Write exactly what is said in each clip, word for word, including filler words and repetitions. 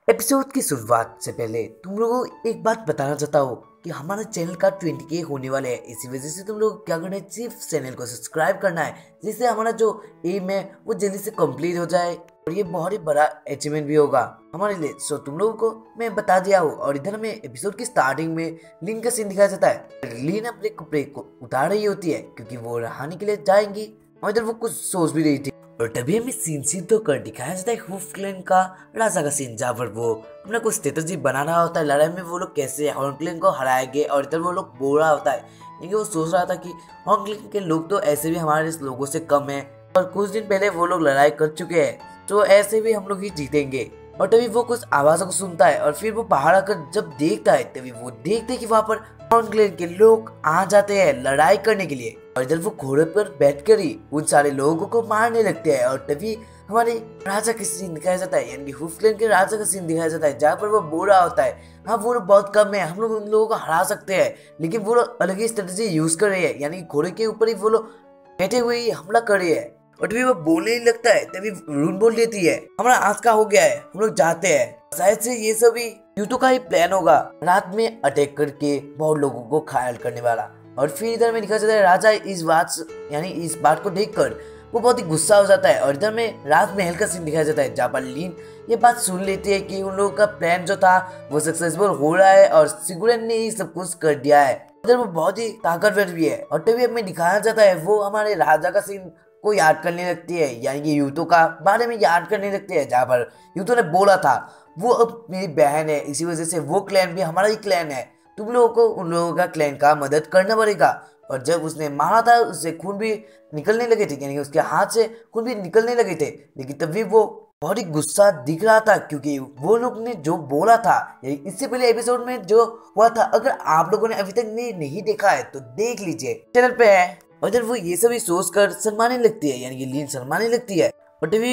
Episode की शुरुआत से पहले तुम लोगों को एक बात बताना चाहता हूँ कि हमारे चैनल का ट्वेंटी के होने वाले हैं। इसी वजह से तुम लोग क्या करना है, सिर्फ चैनल को सब्सक्राइब करना है, जिससे हमारा जो एम है वो जल्दी से कंप्लीट हो जाए और ये बहुत ही बड़ा अचीवमेंट भी होगा हमारे लिए। सो तुम लोगों को मैं बता दिया हूँ। और इधर हमें एपिसोड की स्टार्टिंग में लीन का सीन दिखाया जाता है। लीन अपने कपड़े को उतार रही होती है क्योंकि वो नहाने के लिए जाएंगी और इधर वो कुछ सोच भी रही थी। और तभी हमें सीन सीन होकर दिखाया जाता है हुफ क्लैन का राजा का सीन, जहाँ पर वो अपना कुछ स्ट्रेटजी बना रहा होता है लड़ाई में वो लोग कैसे हॉर्न क्लैन को हराएंगे। और इधर वो लोग बोल रहा होता है क्योंकि वो सोच रहा था कि हॉर्न क्लैन के लोग तो ऐसे भी हमारे लोगों से कम है और कुछ दिन पहले वो लोग लड़ाई कर चुके हैं, तो ऐसे भी हम लोग ही जीतेंगे। और तभी वो कुछ आवाजों को सुनता है और फिर वो बाहर आकर जब देखता है तभी वो देखते है कि वहाँ पर हॉर्न क्लैन के लोग आ जाते हैं लड़ाई करने के लिए। और इधर वो घोड़े पर बैठकर ही उन सारे लोगों को मारने लगते हैं। और तभी हमारे राजा का सीन दिखाया जाता है, यानी कि हुफ क्लैन के राजा का सीन दिखाया जाता है, जहाँ पर वो बोल रहा होता है हाँ वो लोग बहुत कम है, हम लोग उन लोगों को हरा सकते हैं, लेकिन वो लोग अलग ही स्ट्रेटेजी यूज कर रहे हैं, यानी घोड़े के ऊपर ही वो लोग बैठे हुए ही हमला कर रहे हैं। और तभी वो बोलने ही लगता है तभी रून बोल देती है हमारा आज का हो गया है, हम लोग जाते हैं। शायद से ये सभी यूटो का ही प्लान होगा, रात में अटैक करके बहुत लोगों को घायल करने वाला। और फिर इधर में दिखा जाता है राजा इस बात यानी इस बात को देखकर वो बहुत ही गुस्सा हो जाता है। और इधर में रात महल का सीन दिखाया जाता है, जहाँ पर लीन ये बात सुन लेती है कि उन लोगों का प्लान जो था वो सक्सेसफुल हो रहा है और सिगुरेन ने ही सब कुछ कर दिया है। इधर वो बहुत ही ताकतवर भी है। और तभी हमें दिखाया जाता है वो हमारे राजा का सीन को याद करने लगती है, यानी कि यूतो का बारे में याद करने लगती है, जहाँ पर यूतो ने बोला था वो अब मेरी बहन है, इसी वजह से वो क्लैन भी हमारा ही क्लैन है, तुम लोगों को उन लोगों का क्लैन का मदद करना पड़ेगा। और जब उसने मारा था उससे खून भी निकलने लगे थे, यानी उसके हाथ से खून भी निकलने लगे थे, लेकिन तभी वो बहुत ही गुस्सा दिख रहा था क्योंकि वो लोग ने जो बोला था इससे पहले एपिसोड में जो हुआ था, अगर आप लोगों ने अभी तक नहीं, नहीं देखा है तो देख लीजिए, चैनल पे है। और जब वो ये सभी सोच कर शर्माने लगती है, यानी कि लीन शर्माने लगती है। और तभी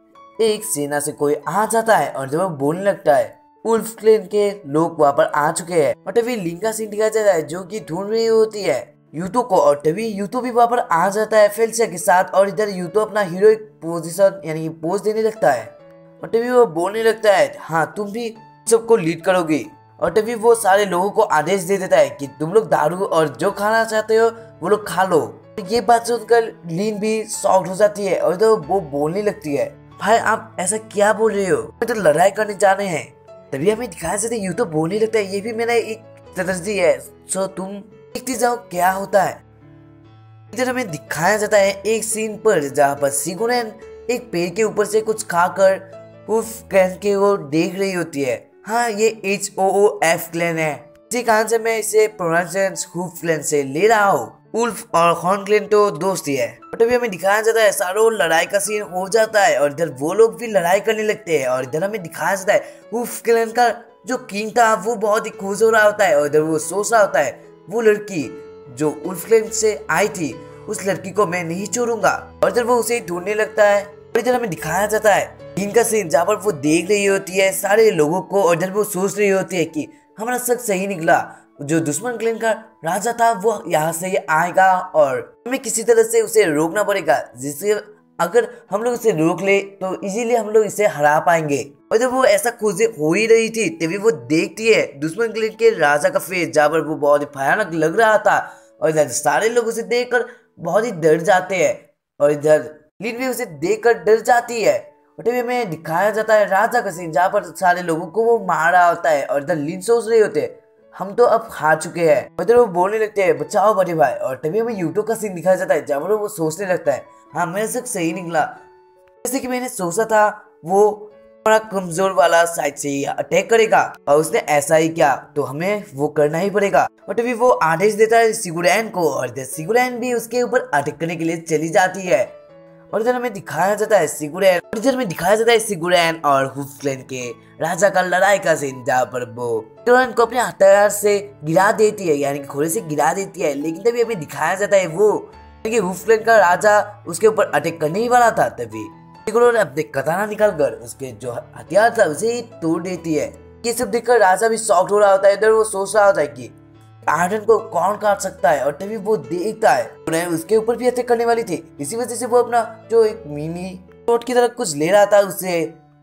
एक सेना से कोई आ जाता है और जब वो बोलने लगता है वुल्फ क्लैन के लोग वहाँ पर आ चुके हैं। और तभी लीन का सीन दिखाया जाता है जो कि ढूंढ रही होती है यूतो को। और तभी यूतो भी वहाँ पर आ जाता है फेलिसिया के साथ और इधर यूतो अपना हीरोइक पोजीशन यानी कि पोज देने लगता है। और तभी वो बोलने लगता है हाँ तुम भी सबको लीड करोगी। और तभी वो सारे लोगों को आदेश दे देता है कि तुम लोग दारू और जो खाना चाहते हो वो लोग खा लो। ये बात सुनकर लीन भी शॉक्ड हो जाती है और तो वो बोलने लगती है भाई आप ऐसा क्या बोल रहे हो, मैं तो लड़ाई करने जा रहे हैं। तभी हमें दिखाया जाता है यूतो बोलने लगता है ये भी मेरा एक स्ट्रेटजी है, सो तुम देखते जाओ क्या होता है। इधर हमें दिखाया जाता है एक सीन पर जहाँ पर सिगुरेन एक पेड़ के ऊपर से कुछ खाकर हुफ क्लैन के वो देख रही होती है। हाँ ये H O O F clan है, इसी कारण से मैं इसे प्रोनाउंसिएशन हुफ क्लैन से ले रहा हूँ। उल्फ और हॉर्न क्लैन तो दोस्त ही है। और तभी हमें दिखाया जाता है सारों लड़ाई का सीन हो जाता है और इधर वो लोग भी लड़ाई करने लगते हैं। और इधर हमें दिखाया जाता है हुफ क्लैन का जो किंग था वो बहुत ही खुश हो रहा होता है और इधर वो सोच रहा होता है वो लड़की जो उल्फ क्लैन से आई थी उस लड़की को मैं नहीं छोड़ूंगा। और इधर वो उसे ढूंढने लगता है। और इधर हमें दिखाया जाता है किंग का सीन जहाँ पर वो देख रही होती है सारे लोगों को और इधर वो सोच रही होती है कि हमारा शक सही निकला, जो दुश्मन क्लैन का राजा था वो यहाँ से ये आएगा और हमें किसी तरह से उसे रोकना पड़ेगा, जिससे अगर हम लोग उसे रोक ले तो इजीली हम लोग इसे हरा पाएंगे। और जब वो ऐसा खुद हो ही रही थी तभी वो देखती है दुश्मन क्लैन के राजा का फेस, जहाँ पर वो बहुत ही भयानक लग रहा था। और इधर सारे लोग उसे देखकर बहुत ही डर जाते हैं और इधर लीन भी उसे देखकर डर जाती है। और तभी हमें दिखाया जाता है राजा का सीन जहाँ पर सारे लोगों को वो मार रहा होता है और इधर लीन सोच रहे होते हैं हम तो अब हार चुके हैं। इधर वो बोलने लगते हैं बचाओ बड़े भाई। और तभी हमें यूटो का सीन दिखाया जाता है जहाँ पर वो सोचने लगता है हाँ मेरा शक सही निकला, जैसे कि मैंने सोचा था वो हमारा कमजोर वाला साइड से ही अटैक करेगा और उसने ऐसा ही किया, तो हमें वो करना ही पड़ेगा। और तभी वो आदेश देता है सिगुरेन को और इधर सिगुरेन भी उसके ऊपर अटैक करने के लिए चली जाती है। और इधर हमें दिखाया जाता है सिगुरेन और इधर में दिखाया जाता है सिगुरेन और हुफ क्लैन के राजा का लड़ाई का सीन, जहाँ पर वो सिगुरेन को अपने हथियार से गिरा देती है, यानी कि घोड़े से गिरा देती है। लेकिन तभी हमें दिखाया जाता है वो कि हुफ क्लैन का राजा उसके ऊपर अटैक करने ही वाला था, तभी सिगुरेन अपने कताना निकालकर उसके जो हथियार था उसे ही तोड़ देती है। ये सब देखकर राजा भी शॉक्ड हो रहा होता है। इधर वो सोच रहा होता है कि आर्डन को कौन काट सकता है। और तभी वो देखता है उसके ऊपर भी अटैक करने वाली थी, इसी वजह से वो अपना जो एक मिनी शॉट की तरह कुछ ले रहा था उसे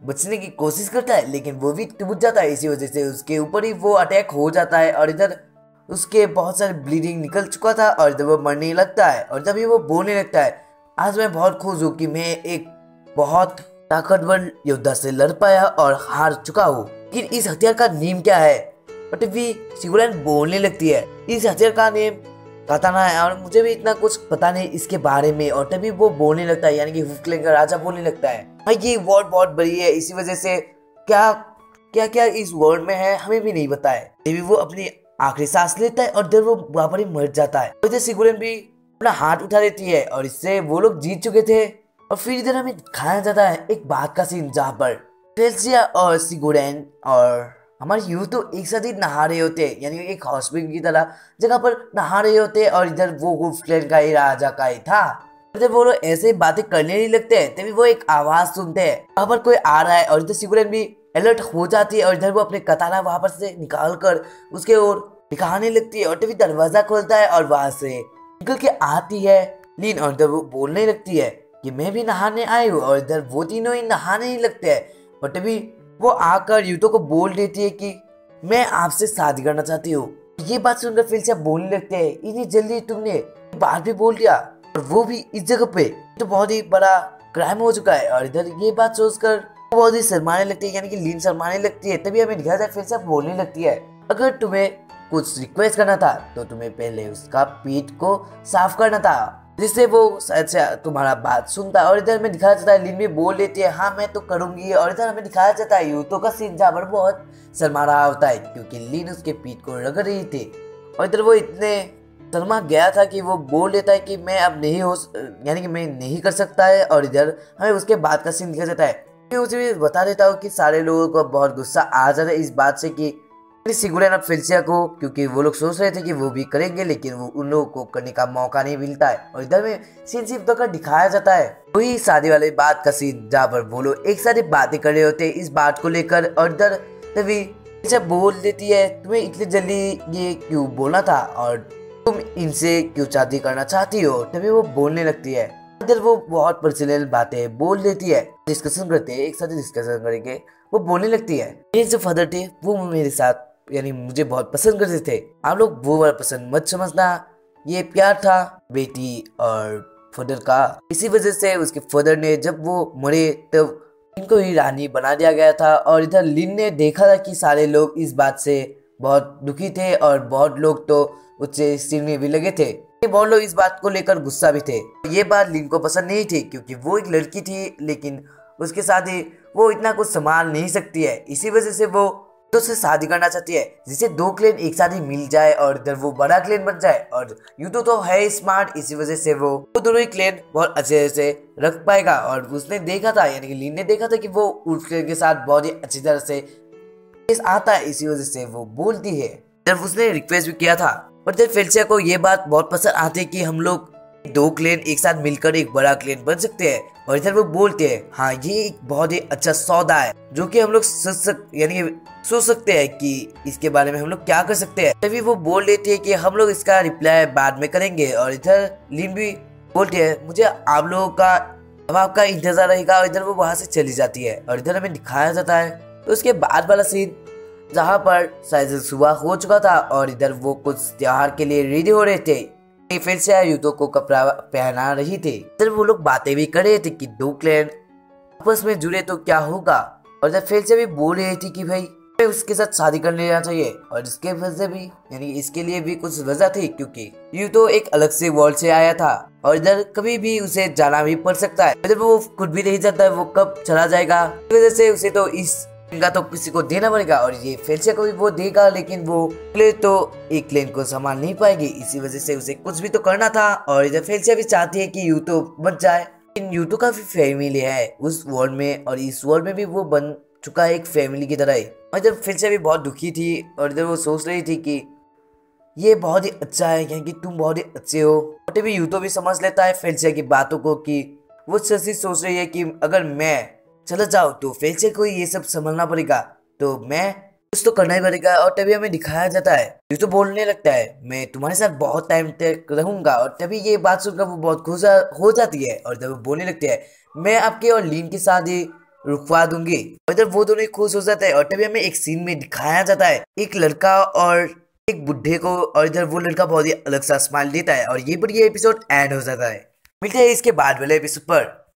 बचने की कोशिश करता है, लेकिन वो भी टूट जाता है। इसी वजह से उसके ऊपर ही वो अटैक हो जाता है और इधर उसके बहुत सारे ब्लीडिंग निकल चुका था और इधर वो मरने लगता है। और तभी वो बोलने लगता है, आज मैं बहुत खुश हूँ कि मैं एक बहुत ताकतवर योद्धा से लड़ पाया और हार चुका हूँ, लेकिन इस हथियार का नेम क्या है? और तभी सिगुरेन बोलने लगती है, इस हथियार का नेम काताना है और मुझे भी इतना कुछ पता नहीं इसके बारे में। और तभी वो बोलने लगता है, यानी कि हूफ क्लैन का राजा बोलने लगता है, हाँ ये वर्ल्ड बहुत बड़ी है, इसी वजह से क्या क्या क्या इस वर्ल्ड में है हमें भी नहीं पता है। तभी वो अपनी आखिरी सांस लेता है और इधर वो वहां पर ही मर जाता है। और इधर सिगुरेन भी अपना हाथ उठा लेती है और इससे वो लोग जीत चुके थे। और फिर इधर हमें दिखाया जाता है एक बात का सीन, जहाँ पर फेल्सिया और सिगुरेन और हमारे यूथ तो एक साथ ही नहा रहे होते हैं, यानी एक हॉस्पिटल की तरह जगह पर नहा रहे होते हैं। और इधर वो वुल्फ क्लैन का ही राजा का ही था। इधर वो लोग ऐसे बातें करने नहीं लगते हैं, तभी वो एक आवाज सुनते हैं, वहां पर कोई आ रहा है। और इधर सिगुरेन भी अलर्ट हो जाती है और इधर वो अपने कताना वहां पर से निकाल कर उसके ओर दिखाने लगती है। और तभी दरवाजा खोलता है और वहां से निकल के आती है लीन। और इधर वो बोलने लगती है कि मैं भी नहाने आई हूँ। और इधर वो तीनों ही नहाने ही लगते हैं। और तभी वो आकर यूतो को बोल देती है कि मैं आपसे शादी करना चाहती हूँ। ये बात सुनकर फेल्सिया बोलने लगते हैं, इतनी जल्दी तुमने बात भी बोल दिया, और वो भी इस जगह पे, तो बहुत ही बड़ा क्राइम हो चुका है। और इधर ये बात सोचकर वो बहुत ही शर्माने लगती है, यानी कि लीन शर्माने लगती है। तभी हमें दिखाया जाए फेल्सिया बोलने लगती है, अगर तुम्हें कुछ रिक्वेस्ट करना था तो तुम्हें पहले उसका पीठ को साफ करना था, जिससे वो शायद से तुम्हारा बात सुनता है। और इधर हमें दिखाया जाता है लीन भी बोल देती है, हाँ मैं तो करूंगी। और इधर हमें दिखाया जाता है यूतो का सीन, जहाँ पर बहुत शर्मा रहा होता है क्योंकि लीन उसके पीठ को रगड़ रही थी। और इधर वो इतने शर्मा गया था कि वो बोल देता है कि मैं अब नहीं हो, यानी कि मैं नहीं कर सकता है। और इधर हमें उसके बाद का सीन दिखाया जाता है। मैं उसे भी बता देता हूँ कि सारे लोगों को बहुत गुस्सा आ जाता है इस बात से कि सिगुरेन और फेल्सिया को, क्योंकि वो लोग सोच रहे थे कि वो भी करेंगे, लेकिन वो उन लोगों को करने का मौका नहीं मिलता है। और इधर में सीन सिर्फ तो दिखाया जाता है वही शादी वाले बात का सीन, जहाँ पर वो लोग एक साथ बातें कर रहे होते हैं इस बात को लेकर। और इधर तभी बोल देती है, तुम्हें इतनी जल्दी ये क्यों बोलना था और तुम इनसे क्यों शादी करना चाहती हो? तभी वो बोलने लगती है। इधर वो बहुत पर्सनल बातें बोल देती है, डिस्कशन करते हैं, एक साथ डिस्कशन करेंगे। वो बोलने लगती है, मेरे जो फादर थे वो मेरे साथ, यानी मुझे बहुत पसंद करते थे, आप लोग वो वाला पसंद मत समझना, ये प्यार था बेटी और फादर का। इसी वजह से उसके फादर ने जब वो मरे तब इनको ही रानी बना दिया गया था। और इधर लिन ने देखा था कि सारे लोग इस बात से बहुत दुखी थे और बहुत लोग तो उससे चिढ़ने भी लगे थे। बहुत लोग इस बात को लेकर गुस्सा भी थे। ये बात लिन को पसंद नहीं थी क्योंकि वो एक लड़की थी, लेकिन उसके साथ ही वो इतना कुछ संभाल नहीं सकती है। इसी वजह से वो तो से शादी करना चाहती है, जिससे दो क्लेन एक साथ ही मिल जाए और इधर वो बड़ा क्लेन बन जाए। और यूतो तो है स्मार्ट, इसी वजह से वो वो दोनों ही क्लेन बहुत अच्छे से रख पाएगा। और उसने देखा था, यानी कि लीन ने देखा था कि वो उस क्लेन के साथ बहुत ही अच्छी तरह से आता है, इसी वजह से वो बोलती है। जब उसने रिक्वेस्ट भी किया था। और जब फेल्सिया को ये बात बहुत पसंद आती है कि हम लोग दो क्लेन एक साथ मिलकर एक बड़ा क्लेन बन सकते हैं। और इधर वो बोलते हैं, हाँ ये एक बहुत ही अच्छा सौदा है जो कि हम लोग सोच सक यानी सोच सकते हैं कि इसके बारे में हम लोग क्या कर सकते हैं। तभी वो बोल देती है कि हम लोग इसका रिप्लाई बाद में करेंगे। और इधर लिन भी बोलती है, मुझे आप लोगों का अब आपका इंतजार रहेगा। और इधर वो वहां से चली जाती है। और इधर हमें दिखाया जाता है तो उसके बाद वाला सीन, जहाँ पर शायद सुबह हो चुका था और इधर वो कुछ त्योहार के लिए रेडी हो रहे थे। फेल्सिया यूतो को कपड़ा पहना रही थी। इधर वो लोग बातें भी कर रहे थे कि दो क्लैन आपस में जुड़े तो क्या होगा। और इधर फेल्सिया भी बोल रही थी कि भाई उसके साथ शादी कर लेना चाहिए। और इसके वजह भी, यानी इसके लिए भी कुछ वजह थी क्योंकि यूतो एक अलग से वर्ल्ड से आया था और इधर कभी भी उसे जाना भी पड़ सकता है। इधर वो खुद भी नहीं जानता है वो कब चला जाएगा, इस वजह से उसे तो इस का तो किसी को देना पड़ेगा। और ये फेल्सिया को भी वो देगा, लेकिन वो तो एक क्लेन को संभाल नहीं पाएगी, इसी वजह से उसे कुछ भी तो करना था। और इधर फेल्सिया भी चाहती है कि यूतो बच जाए, लेकिन यूतो का भी फैमिली है उस वर्ल्ड में और इस वर्ल्ड में भी वो बन चुका है एक फैमिली की तरह ही। और इधर फेल्सिया भी बहुत दुखी थी और इधर वो सोच रही थी कि ये बहुत ही अच्छा है क्योंकि तुम बहुत ही अच्छे हो। और तभी यूतो भी समझ लेता है फेल्सिया की बातों को कि वो सच्ची सोच रही है कि अगर मैं चला जाओ तो फेल्सिया को ये सब संभालना पड़ेगा, तो मैं कुछ तो करना ही पड़ेगा। और तभी हमें दिखाया जाता है ये तो बोलने लगता है, मैं तुम्हारे साथ बहुत टाइम तक रहूंगा। और तभी ये बात सुनकर वो बहुत खुश हो जाती है और तभी बोलने लगती है, मैं आपके और लीन की शादी रुकवा दूंगी। और इधर वो दोनों खुश हो जाता है और तभी हमें एक सीन में दिखाया जाता है एक लड़का और एक बुढ़े को, और इधर वो लड़का बहुत ही अलग सा स्माइल देता है और ये पर ये एपिसोड एंड हो जाता है। मिलते हैं इसके बाद वाले एपिसोड पर।